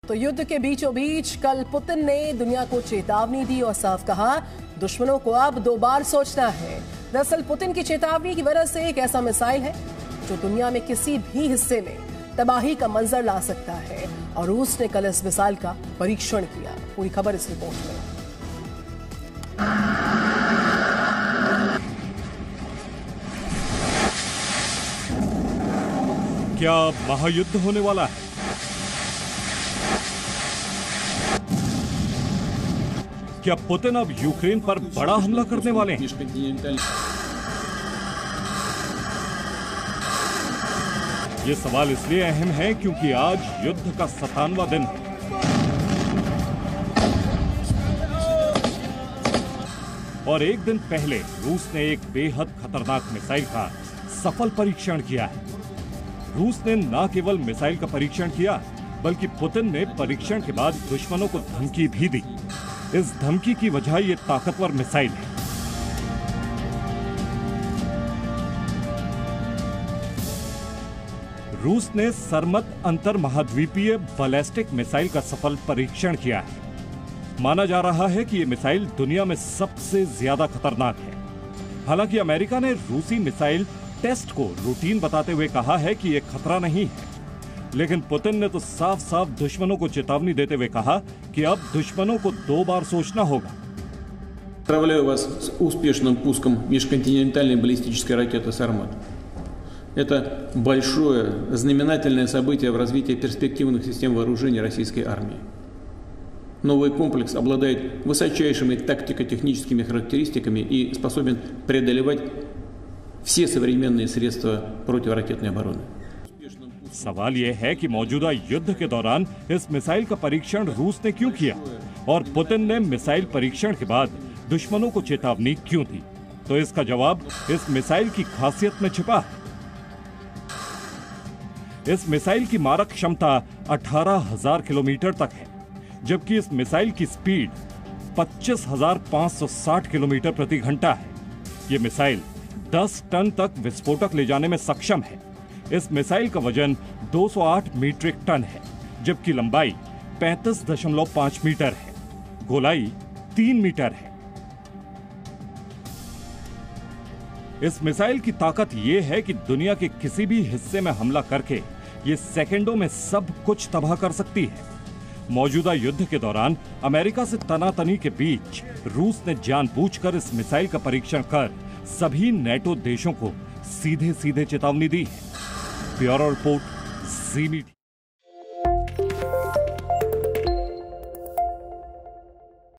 तो युद्ध के बीचों बीच कल पुतिन ने दुनिया को चेतावनी दी और साफ कहा, दुश्मनों को अब 2 बार सोचना है। दरअसल पुतिन की चेतावनी की वजह से एक ऐसा मिसाइल है जो दुनिया में किसी भी हिस्से में तबाही का मंजर ला सकता है और रूस ने कल इस मिसाइल का परीक्षण किया। पूरी खबर इस रिपोर्ट में। क्या महायुद्ध होने वाला है? क्या पुतिन अब यूक्रेन पर बड़ा हमला करने वाले हैं? ये सवाल इसलिए अहम है क्योंकि आज युद्ध का 97वां दिन है। और एक दिन पहले रूस ने एक बेहद खतरनाक मिसाइल का सफल परीक्षण किया है। रूस ने न केवल मिसाइल का परीक्षण किया, बल्कि पुतिन ने परीक्षण के बाद दुश्मनों को धमकी भी दी। इस धमकी की वजह ये ताकतवर मिसाइल है। रूस ने सरमत अंतर महाद्वीपीय बैलिस्टिक मिसाइल का सफल परीक्षण किया है। माना जा रहा है कि ये मिसाइल दुनिया में सबसे ज्यादा खतरनाक है। हालांकि अमेरिका ने रूसी मिसाइल टेस्ट को रूटीन बताते हुए कहा है कि यह खतरा नहीं है, लेकिन पुतिन ने तो साफ साफ दुश्मनों को चेतावनी देते हुए कहा कि अब दुश्मनों को 2 बार सोचना होगा। Поздравляю вас с успешным пуском межконтинентальной баллистической ракеты «Сармат». Это большое знаменательное событие в развитии перспективных систем вооружения российской армии. Новый комплекс обладает высочайшими тактико-техническими характеристиками и способен преодолевать все современные средства противоракетной обороны. सवाल यह है कि मौजूदा युद्ध के दौरान इस मिसाइल का परीक्षण रूस ने क्यों किया और पुतिन ने मिसाइल परीक्षण के बाद दुश्मनों को चेतावनी क्यों दी? तो इसका जवाब इस मिसाइल की खासियत में छिपा है। इस मिसाइल की मारक क्षमता 18,000 किलोमीटर तक है, जबकि इस मिसाइल की स्पीड 25,560 किलोमीटर प्रति घंटा है। यह मिसाइल 10 टन तक विस्फोटक ले जाने में सक्षम है। इस मिसाइल का वजन 208 मीट्रिक टन है, जबकि लंबाई 35.5 मीटर है, गोलाई 3 मीटर है। इस मिसाइल की ताकत यह है कि दुनिया के किसी भी हिस्से में हमला करके ये सेकंडों में सब कुछ तबाह कर सकती है। मौजूदा युद्ध के दौरान अमेरिका से तनातनी के बीच रूस ने जानबूझकर इस मिसाइल का परीक्षण कर सभी नेटो देशों को सीधे सीधे चेतावनी दी है। Bureau report, Zee media.